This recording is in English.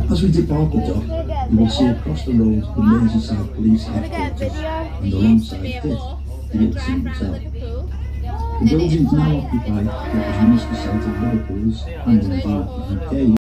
As we depart the dock, you will see across the road the Merseyside Police Headquarters and alongside it, the Hilton Hotel. The building is now occupied by the Minister Centre of Liverpool's and indeed the UK